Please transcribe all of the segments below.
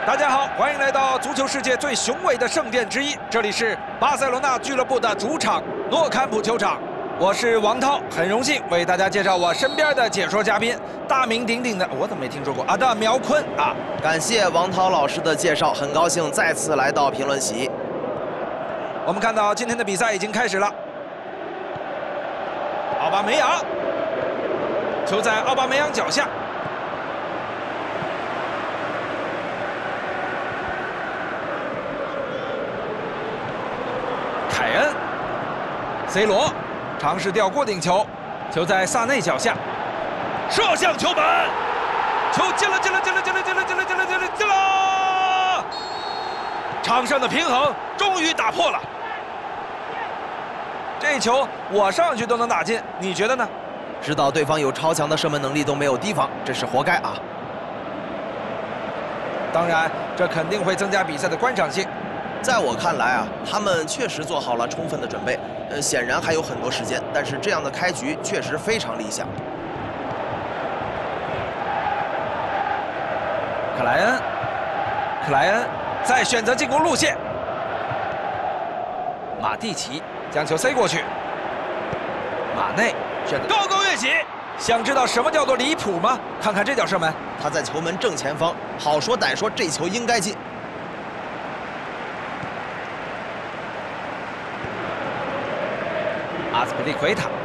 大家好，欢迎来到足球世界最雄伟的圣殿之一，这里是巴塞罗那俱乐部的主场诺坎普球场。我是王涛，很荣幸为大家介绍我身边的解说嘉宾，大名鼎鼎的，我怎么没听说过阿达苗坤啊？ 感谢王涛老师的介绍，很高兴再次来到评论席。 我们看到今天的比赛已经开始了，奥巴梅扬，球在奥巴梅扬脚下。 凯恩 ，C 罗尝试吊过顶球，球在萨内脚下，射向球门，球进了！场上的平衡终于打破了。这球我上去都能打进，你觉得呢？ 知道对方有超强的射门能力都没有提防，这是活该啊！ 当然，这肯定会增加比赛的观赏性。 在我看来啊，他们确实做好了充分的准备，显然还有很多时间，但是这样的开局确实非常理想。 克莱恩再选择进攻路线，马蒂奇将球塞过去，马内选择高高跃起，想知道什么叫做离谱吗？看看这脚射门， 他在球门正前方，好说歹说，这球应该进。 阿斯皮利奎塔，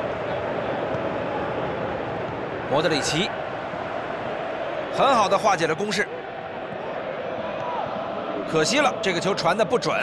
莫德里奇，很好的化解了攻势。可惜了，这个球传的不准。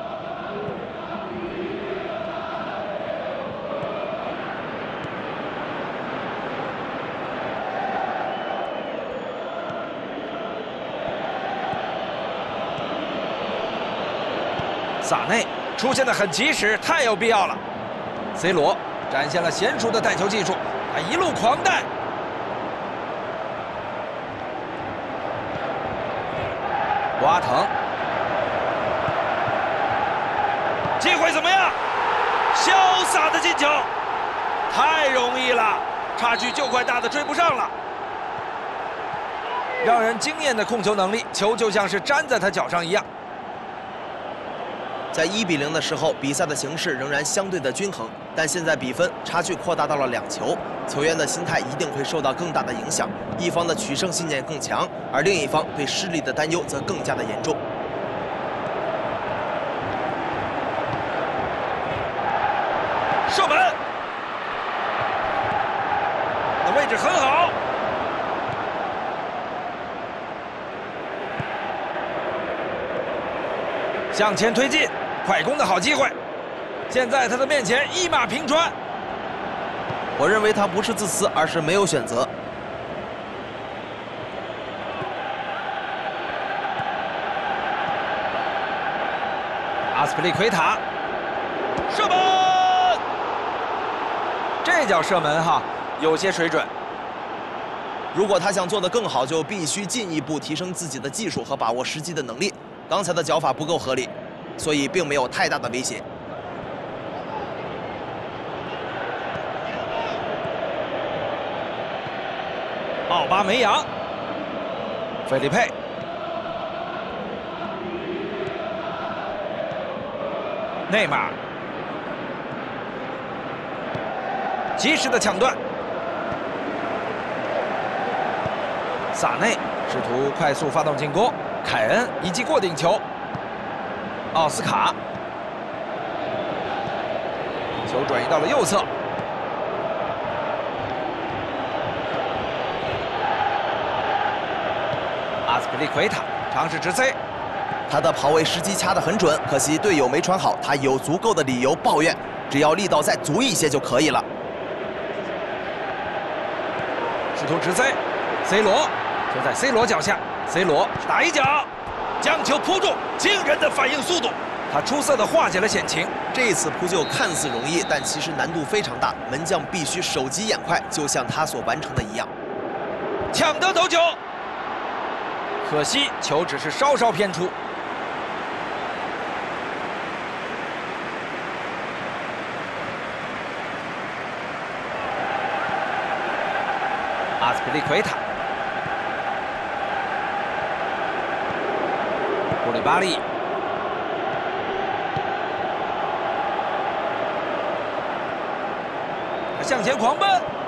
萨内出现的很及时，太有必要了。 C 罗展现了娴熟的带球技术，他一路狂带。博阿滕，机会怎么样？潇洒的进球，太容易了，差距就快大的追不上了。让人惊艳的控球能力，球就像是粘在他脚上一样。 在1比0的时候，比赛的形势仍然相对的均衡，但现在比分差距扩大到了2球，球员的心态一定会受到更大的影响，一方的取胜信念更强，而另一方对失利的担忧则更加的严重。 射门，那位置很好。 向前推进，快攻的好机会。现在他的面前一马平川。 我认为他不是自私，而是没有选择。 阿斯皮利奎塔，射门！这脚射门哈，有些水准。 如果他想做得更好，就必须进一步提升自己的技术和把握时机的能力。 刚才的脚法不够合理，所以并没有太大的威胁。 奥巴梅扬，费利佩，内马尔，及时的抢断，萨内试图快速发动进攻。 凯恩一记过顶球，奥斯卡，球转移到了右侧，阿斯皮利奎塔尝试直塞， 他的跑位时机掐得很准，可惜队友没传好，他有足够的理由抱怨，只要力道再足一些就可以了。 试图直塞 ，C 罗球在 C 罗脚下。 C 罗打一脚，将球扑住，惊人的反应速度，他出色的化解了险情。 这一次扑救看似容易，但其实难度非常大，门将必须手疾眼快，就像他所完成的一样。 抢得头球，可惜球只是稍稍偏出。阿斯皮利奎塔， 巴利。 向前狂奔，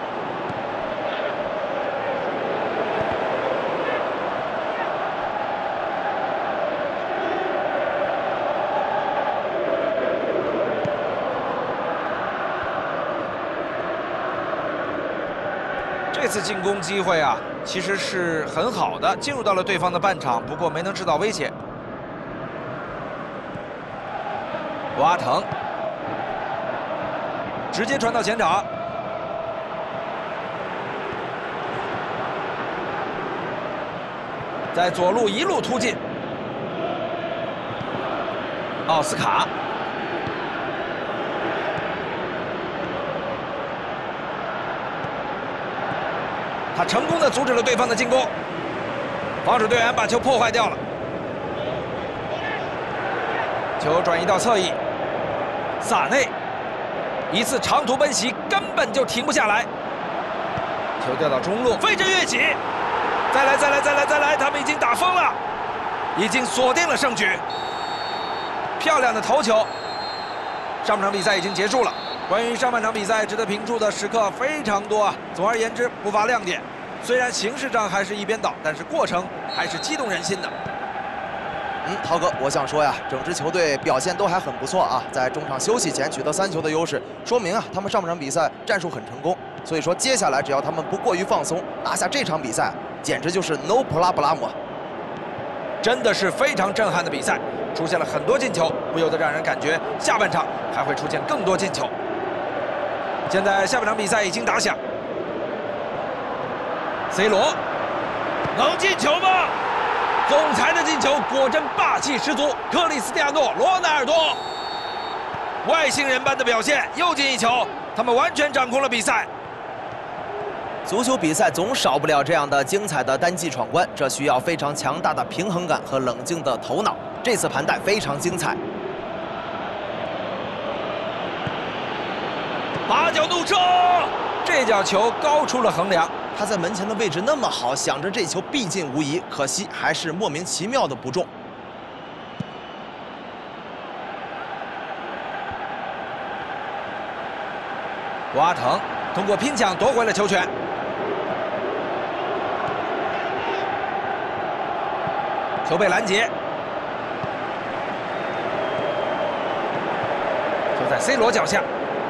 这次进攻机会啊，其实是很好的，进入到了对方的半场，不过没能制造威胁。博阿滕直接传到前场。 在左路一路突进，奥斯卡，他成功的阻止了对方的进攻，防守队员把球破坏掉了，球转移到侧翼，萨内一次长途奔袭根本就停不下来，球掉到中路，飞身跃起。 再来！他们已经打疯了，已经锁定了胜局。漂亮的头球。上半场比赛已经结束了。关于上半场比赛值得评注的时刻非常多啊。总而言之，不乏亮点。虽然形式上还是一边倒，但是过程还是激动人心的。 涛哥，我想说呀，整支球队表现都还很不错啊，在中场休息前取得3球的优势，说明啊，他们上半场比赛战术很成功。所以说，接下来只要他们不过于放松，拿下这场比赛。 简直就是 no problem， 真的是非常震撼的比赛，出现了很多进球，不由得让人感觉下半场还会出现更多进球。现在下半场比赛已经打响 ，C 罗能进球吗？总裁的进球果真霸气十足，克里斯蒂亚诺·罗纳尔多，外星人般的表现，又进一球，他们完全掌控了比赛。 足球比赛总少不了这样的精彩的单骑闯关，这需要非常强大的平衡感和冷静的头脑。这次盘带非常精彩， 八脚怒射，这脚球高出了横梁， 他在门前的位置那么好，想着这球必进无疑，可惜还是莫名其妙的不中。 博阿滕通过拼抢夺回了球权。 球被拦截，球在 C 罗脚下，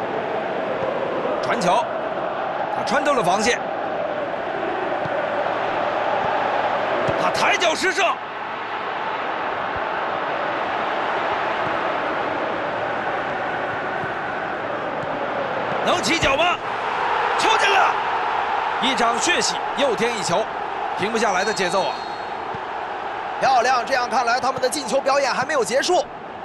传球，他穿透了防线，他抬脚施射，能起脚吗？球进了，一场血洗又添一球，停不下来的节奏啊！ 漂亮，这样看来他们的进球表演还没有结束。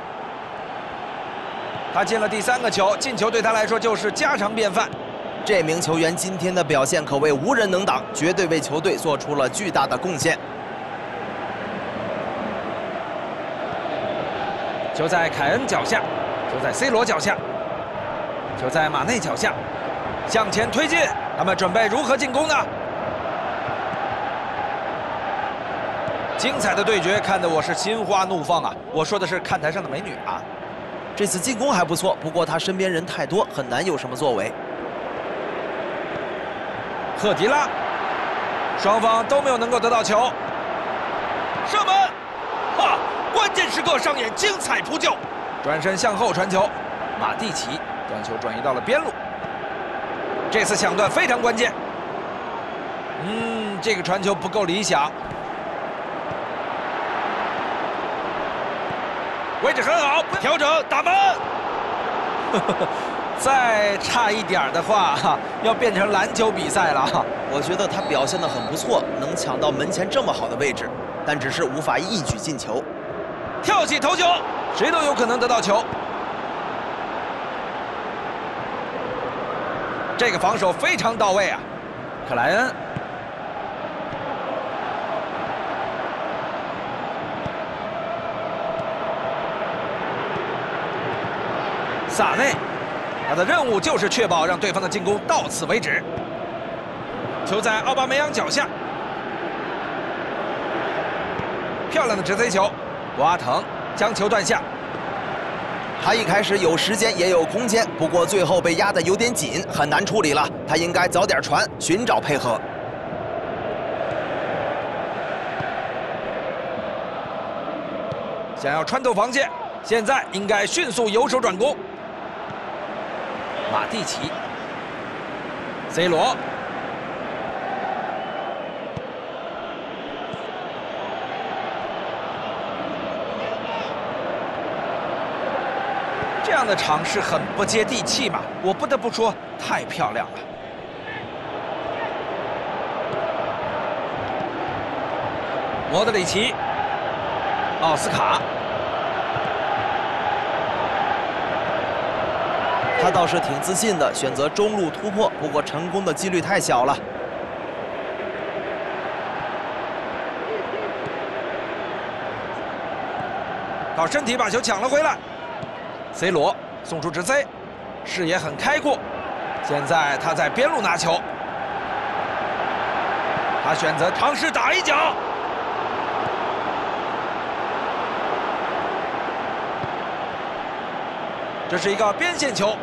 他进了第3个球，进球对他来说就是家常便饭。 这名球员今天的表现可谓无人能挡，绝对为球队做出了巨大的贡献。 球在凯恩脚下，球在 C 罗脚下，球在马内脚下，向前推进，他们准备如何进攻呢？ 精彩的对决看得我是心花怒放啊！我说的是看台上的美女啊。 这次进攻还不错，不过他身边人太多，很难有什么作为。 赫迪拉，双方都没有能够得到球，射门！哈，关键时刻上演精彩扑救，转身向后传球，马蒂奇将球转移到了边路，这次抢断非常关键。这个传球不够理想。 位置很好，调整打门。再差一点的话，要变成篮球比赛了。 我觉得他表现得很不错，能抢到门前这么好的位置，但只是无法一举进球。 跳起头球，谁都有可能得到球。这个防守非常到位啊，克莱恩。 萨内，他的任务就是确保让对方的进攻到此为止。球在奥巴梅扬脚下，漂亮的直塞球， 博阿滕将球断下， 他一开始有时间也有空间，不过最后被压得有点紧，很难处理了。他应该早点传，寻找配合。 想要穿透防线，现在应该迅速由守转攻。马蒂奇、C 罗。 这样的尝试很不接地气嘛，我不得不说，太漂亮了。莫德里奇、奥斯卡， 他倒是挺自信的，选择中路突破，不过成功的几率太小了。 靠身体把球抢了回来。 C 罗送出直塞，视野很开阔。现在他在边路拿球，他选择尝试打一脚。这是一个边线球，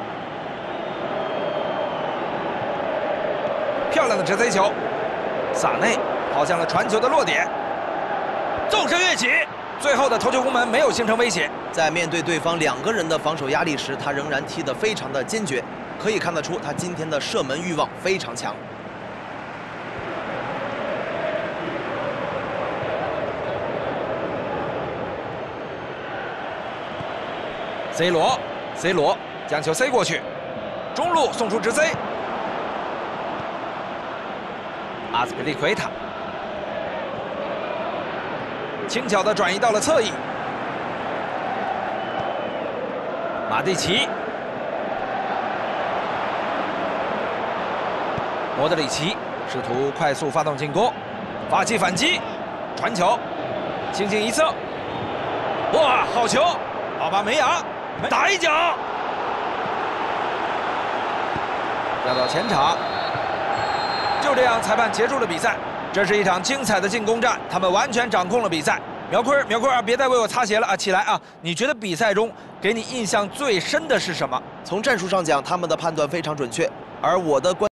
漂亮的直塞球。萨内跑向了传球的落点，纵身跃起。 最后的头球攻门没有形成威胁， 在面对对方2个人的防守压力时，他仍然踢得非常的坚决，可以看得出他今天的射门欲望非常强。 C 罗将球塞过去，中路送出直塞，阿斯皮利奎塔。 轻巧地转移到了侧翼，马蒂奇、莫德里奇试图快速发动进攻，发起反击，传球，轻轻一侧，哇，好球！奥巴梅扬打一脚，要到前场，就这样，裁判结束了比赛。 这是一场精彩的进攻战，他们完全掌控了比赛。苗坤啊，别再为我擦鞋了啊！起来啊！你觉得比赛中给你印象最深的是什么？ 从战术上讲，他们的判断非常准确，而我的观。